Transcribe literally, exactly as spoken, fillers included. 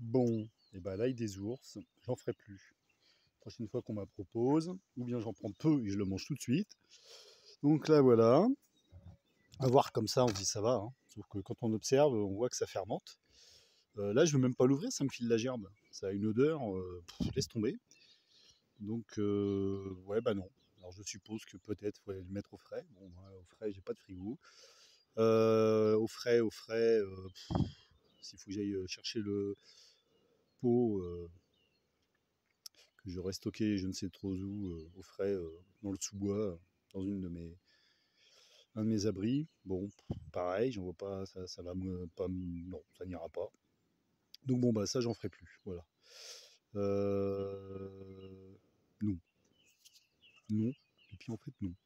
Bon, et ben l'ail des ours, j'en ferai plus. Prochaine fois qu'on m'a propose, ou bien j'en prends peu et je le mange tout de suite. Donc là voilà, à voir comme ça on se dit ça va, hein. Sauf que quand on observe, on voit que ça fermente. Euh, là je veux même pas l'ouvrir, ça me file la gerbe. Ça a une odeur, euh, pff, laisse tomber. Donc euh, ouais bah non. Alors je suppose que peut-être faut aller le mettre au frais. Bon moi, au frais j'ai pas de frigo. Euh, au frais, au frais, euh, pff, s'il faut que j'aille chercher le pot euh, que j'aurais stocké je ne sais trop où, euh, au frais, euh, dans le sous-bois, dans une de mes, un de mes abris. Bon, pareil, j'en vois pas, ça, ça va me, pas, me- non, ça n'ira pas. Donc bon, bah ça, j'en ferai plus, voilà. Euh, non, non, et puis en fait, non.